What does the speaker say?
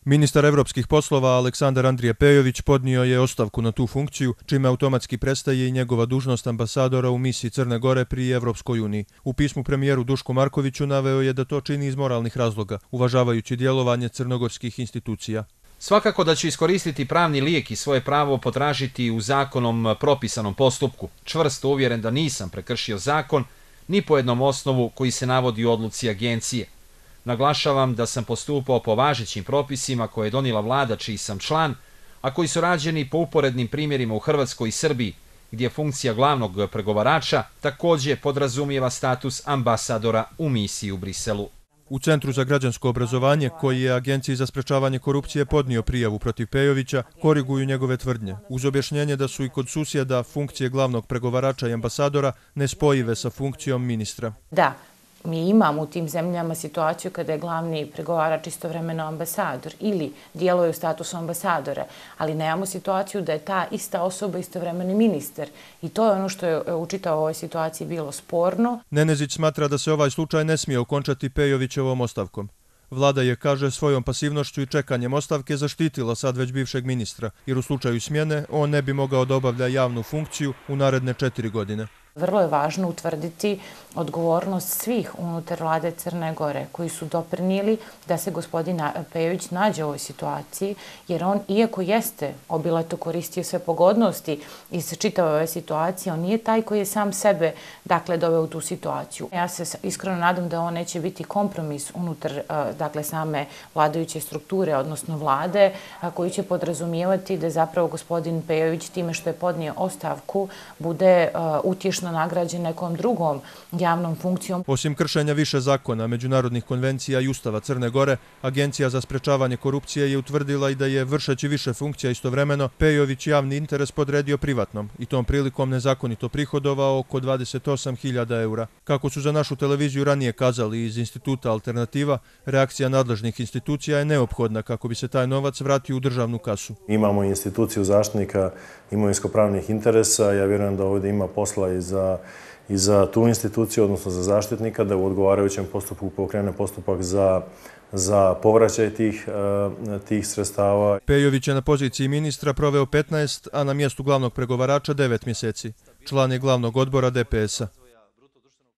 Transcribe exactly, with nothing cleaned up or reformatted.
Ministar evropskih poslova Aleksandar Andrija Pejović podnio je ostavku na tu funkciju, čime automatski prestaje i njegova dužnost ambasadora u misiji Crne Gore pri Evropskoj uniji. U pismu premijeru Dušku Markoviću naveo je da to čini iz moralnih razloga, uvažavajući djelovanje crnogorskih institucija. Svakako da ću iskoristiti pravni lijek i svoje pravo potražiti u zakonom propisanom postupku. Čvrsto uvjeren da nisam prekršio zakon ni po jednom osnovu koji se navodi u odluci agencije. Naglašavam da sam postupao po važećim propisima koje je donijela vlada čiji sam član, a koji su rađeni po uporednim primjerima u Hrvatskoj i Srbiji, gdje funkcija glavnog pregovarača također podrazumijeva status ambasadora u misiji u Briselu. U Centru za građansko obrazovanje, koji je Agenciji za sprečavanje korupcije podnio prijavu protiv Pejovića, koriguju njegove tvrdnje, uz objašnjenje da su i kod susjeda funkcije glavnog pregovarača i ambasadora nespojive sa funkcijom ministra. Da. Mi imamo u tim zemljama situaciju kada je glavni pregovarač istovremeno ambasador ili djeluje u statusu ambasadora, ali nemamo situaciju da je ta ista osoba istovremeni ministar. I to je ono što je u čitavoj ovoj situaciji bilo sporno. Nenezić smatra da se ovaj slučaj ne smije okončati Pejovićevom ostavkom. Vlada je, kaže, svojom pasivnošću i čekanjem ostavke zaštitila sad već bivšeg ministra, jer u slučaju smjene on ne bi mogao da obavlja javnu funkciju u naredne četiri godine. Vrlo je važno utvrditi odgovornost svih unutar vlade Crne Gore koji su doprinijeli da se gospodin Pejović nađe u ovoj situaciji, jer on, iako jeste obilato koristio sve pogodnosti iz čitave ove situacije, on nije taj koji je sam sebe dakle doveo u tu situaciju. Ja se iskreno nadam da on neće biti kompromis unutar dakle same vladajuće strukture, odnosno vlade, koji će podrazumijevati da zapravo gospodin Pejović time što je podnio ostavku bude utješno nagrađen nekom drugom javnom funkcijom. Osim kršenja više zakona, međunarodnih konvencija i Ustava Crne Gore, Agencija za sprečavanje korupcije je utvrdila i da je, vršeći više funkcija istovremeno, Pejović javni interes podredio privatnom i tom prilikom nezakonito prihodovao oko dvadeset osam hiljada eura. Kako su za našu televiziju ranije kazali iz Instituta Alternativa, reakcija nadležnih institucija je neophodna kako bi se taj novac vratio u državnu kasu. Imamo instituciju zaštitnika imovinsko-pravnih interesa. Ja vjerujem da ovdje ima posla i za i za tu instituciju, odnosno za zaštitnika, da u odgovarajućem postupku pokrene postupak za, za povraćaj tih, tih sredstava. Pejović je na poziciji ministra proveo petnaest, a na mjestu glavnog pregovarača devet mjeseci. Član je glavnog odbora D P S-a.